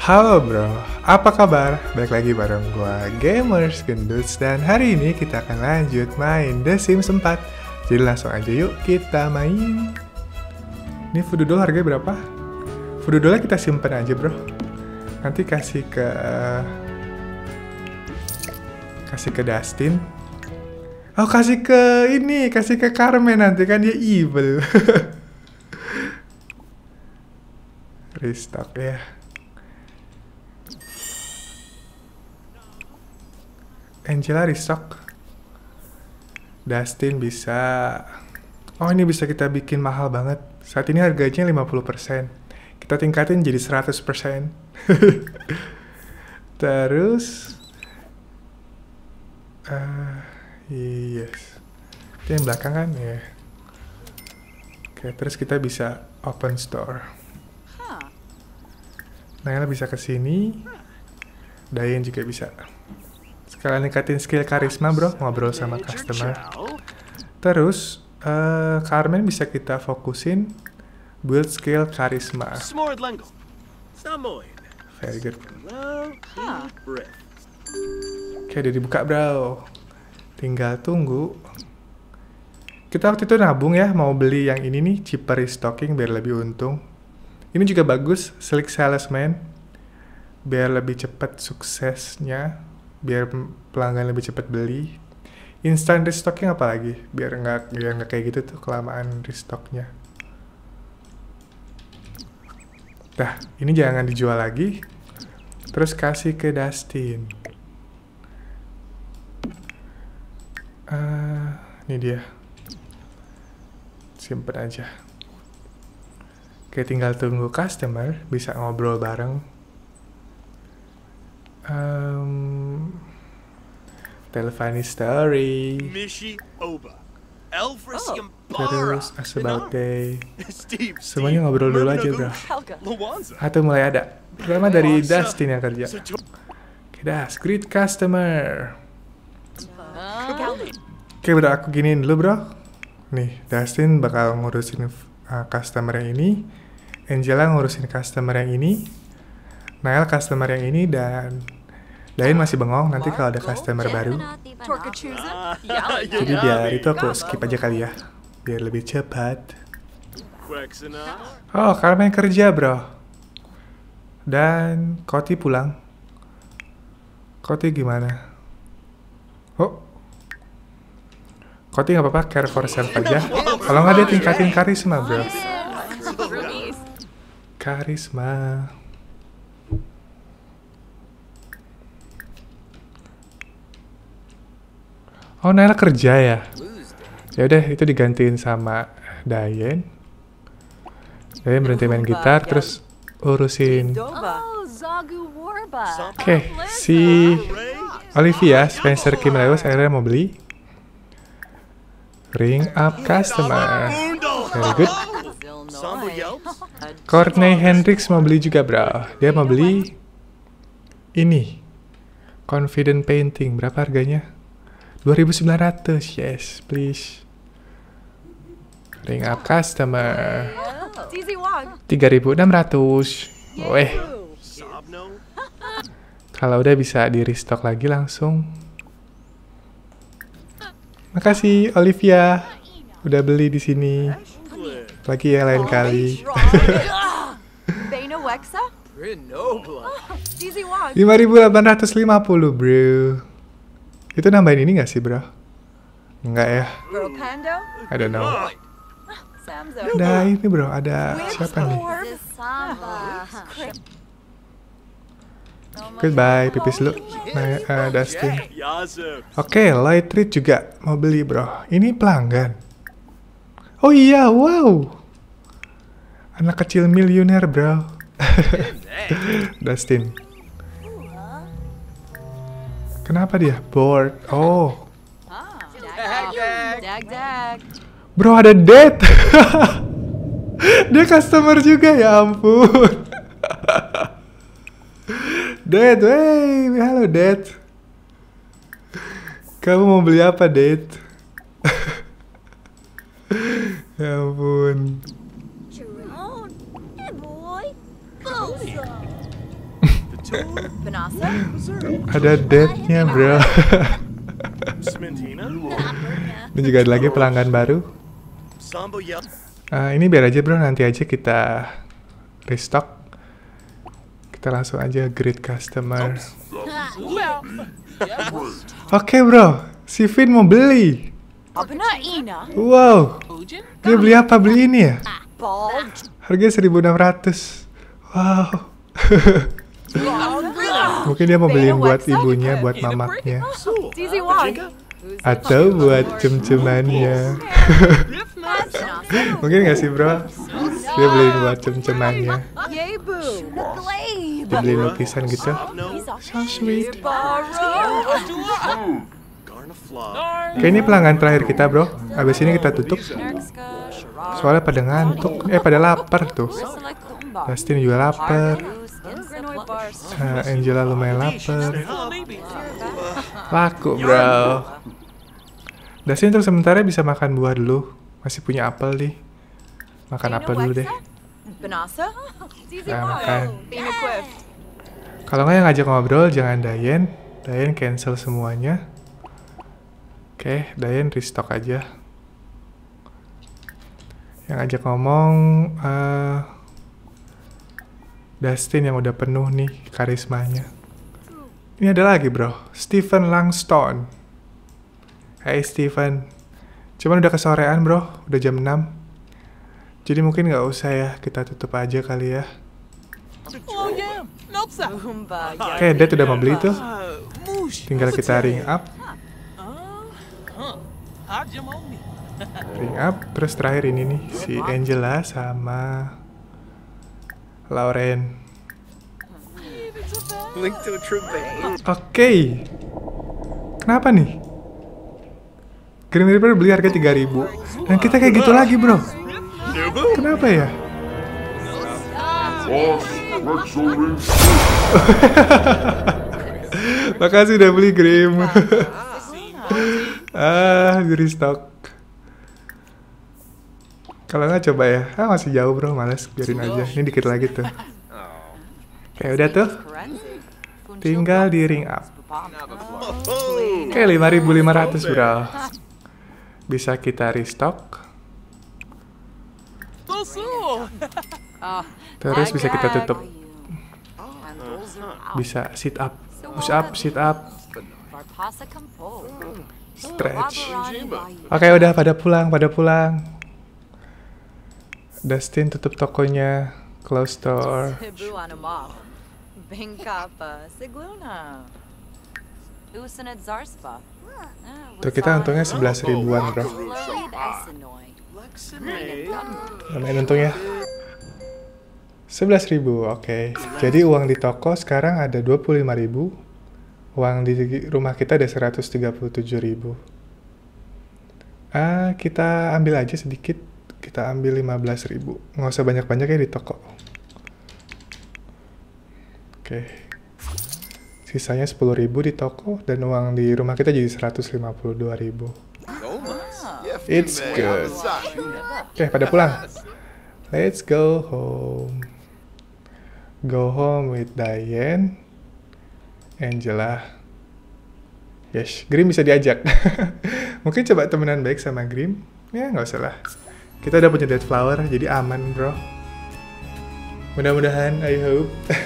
Halo bro, apa kabar? Balik lagi bareng gua Gamers Gendut. Dan hari ini kita akan lanjut main The Sims 4. Jadi langsung aja yuk kita main. Ini voodoo doll harganya berapa? Voodoo dollnya kita simpen aja bro. Nanti kasih ke Dustin. Oh kasih ke ini, kasih ke Carmen nanti kan dia evil. Restock ya. Angela restock. Dustin bisa. Oh ini bisa kita bikin mahal banget. Saat ini harganya 50%. Kita tingkatin jadi 100%. Terus yes. Itu yang belakang kan ya. Oke, terus kita bisa open store. Nayla bisa ke sini. Diane juga bisa. Sekalian ningkatin skill karisma bro, ngobrol sama customer. Terus Carmen bisa kita fokusin build skill karisma. Very good. Oke, udah dibuka bro. Tinggal tunggu. Kita waktu itu nabung ya, mau beli yang ini nih, cheaper restocking biar lebih untung. Ini juga bagus, Slick Salesman. Biar lebih cepat suksesnya. Biar pelanggan lebih cepat beli. Instant restocking apa lagi? Biar nggak kayak gitu tuh kelamaan restocknya. Nah, ini jangan dijual lagi. Terus kasih ke Dustin. Ini dia. Simpen aja. Oke, tinggal tunggu customer. Bisa ngobrol bareng. Telephone story. Terus as about day. Semuanya ngobrol dulu aja bro. Atau mulai ada. Pertama dari Dustin yang kerja. Oke Das, greet customer. Oke bro, aku giniin dulu bro. Nih, Dustin bakal ngurusin customer yang ini. Angela ngurusin customer yang ini. Nael customer yang ini, dan Dain masih bengong nanti kalau ada customer baru. Jadi biar itu aku skip aja kali ya, biar lebih cepat. Oh, Carmen kerja bro. Dan Koti pulang. Koti gimana? Oh, Koti nggak apa-apa, care for self aja. Kalau nggak dia tingkatin karisma bro. Karisma. Oh, Naila kerja ya? Ya udah, itu digantiin sama Diane. Diane berhenti main gitar, terus urusin. Oke, si Olivia, Spencer Kim Lewis akhirnya mau beli. Ring up customer. Very good. Courtney Hendricks mau beli juga bro. Dia mau beli ini. Confident painting, berapa harganya? 2.900, yes, please. Ring up customer. 3.600. Weh. Kalau udah bisa di restock lagi langsung. Makasih Olivia, udah beli di sini. Lagi ya lain kali. 5.850 bro. Itu nambahin ini gak sih bro? Enggak ya? I don't know. Ada ini bro, ada siapa nih? Goodbye, pipis lu. Dustin. Oke, Light Treat juga mau beli bro. Ini pelanggan. Oh iya, wow. Anak kecil miliuner bro. Dustin. Kenapa dia? Bored. Oh. Bro, ada date. Dia customer juga, ya ampun. Date, wey. Halo, Date. Kamu mau beli apa, Date? Ya ampun. Ada date-nya, bro. Dan juga ada lagi pelanggan baru. Ini biar aja, bro. Nanti aja kita restock. Kita langsung aja greet customer. Oke, bro. Si Vin mau beli. Wow. Dia beli apa? Beli ini ya? Harganya 1.600. Wow. Mungkin dia mau beliin buat ibunya, buat mamaknya. Atau buat cem-cemannya. Mungkin gak sih, bro? Dia beliin buat cem-cemannya. Dia beliin lukisan gitu. So sweet. Oke, ini pelanggan terakhir kita, bro. Abis ini kita tutup. Soalnya pada ngantuk. Pada lapar tuh. Dustin juga lapar. Angela lumayan lapar. Laku, bro. Dustin untuk sementara bisa makan buah dulu. Masih punya apel nih. Makan apel dulu deh. Nah, makan. Kalau nggak yang ngajak ngobrol jangan Dayen. Dayen cancel semuanya. Oke, Dayen restock aja. Yang ngajak ngomong Dustin yang udah penuh nih karismanya. Ini ada lagi, bro. Stephen Langston. Hey Stephen. Cuman udah kesorean, bro. Udah jam 6. Jadi mungkin nggak usah ya. Kita tutup aja kali ya. Oke, Dad udah mau beli tuh. Tinggal kita ring up. Ring up. Terus terakhir ini nih. Si Angela sama Lauren. Oke. Kenapa nih? Grim Reaper beli harga 3.000. Dan kita kayak gitu lagi, bro. Kenapa ya? Makasih udah beli, Grim. Di restock. Kalau nggak coba ya. Masih jauh, bro. Males, biarin aja. Ini dikit lagi tuh. Kayak udah tuh. Tinggal di ring up. Oke, 5.500, bro. Bisa kita restock. Terus bisa kita tutup. Bisa sit up, push up, sit up, stretch. Oke, udah pada pulang. Dustin tutup tokonya, close store. Tuh kita untungnya 11 ribuan, bro. Lumayan untungnya. 11.000, oke. Jadi uang di toko sekarang ada 25.000. Uang di rumah kita ada 137.000. Kita ambil aja sedikit. Kita ambil 15.000. Nggak usah banyak-banyak ya di toko. Oke. Sisanya 10.000 di toko dan uang di rumah kita jadi 152.000. It's good. Oke, pada pulang. Let's go home. Go home with Dayen, Angela. Yes, Grim bisa diajak. Mungkin coba temenan baik sama Grim. Ya, nggak usah lah. Kita udah punya Dead Flower, jadi aman, bro. Mudah-mudahan, I hope.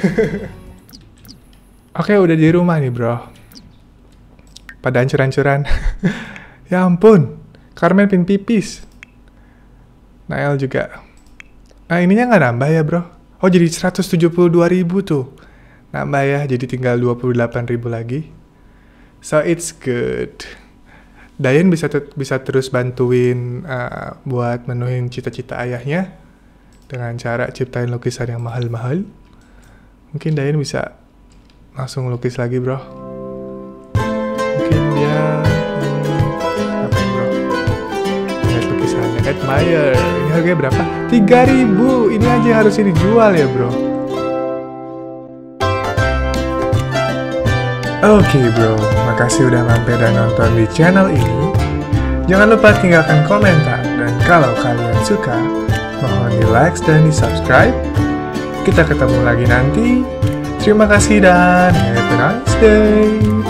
Oke, udah di rumah nih, bro. Pada hancur-hancuran. Ya ampun, Carmen pin pipis. Nael juga. Ininya nggak nambah ya, bro? Oh, jadi 172.000 tuh. Nambah ya, jadi tinggal 28.000 lagi. So, it's good. Dayen bisa terus bantuin buat menuhin cita-cita ayahnya. Dengan cara ciptain lukisan yang mahal-mahal. Mungkin Dayen bisa langsung lukis lagi, bro. Mungkin dia... apa ya, bro? Lihat lukisannya. Admire. Ini harganya berapa? 3.000. Ini aja harusnya dijual ya, bro. Oke, bro. Makasih udah mampir dan nonton di channel ini. Jangan lupa tinggalkan komentar. Dan kalau kalian suka, mohon di like dan di subscribe. Kita ketemu lagi nanti. Terima kasih dan have a nice day.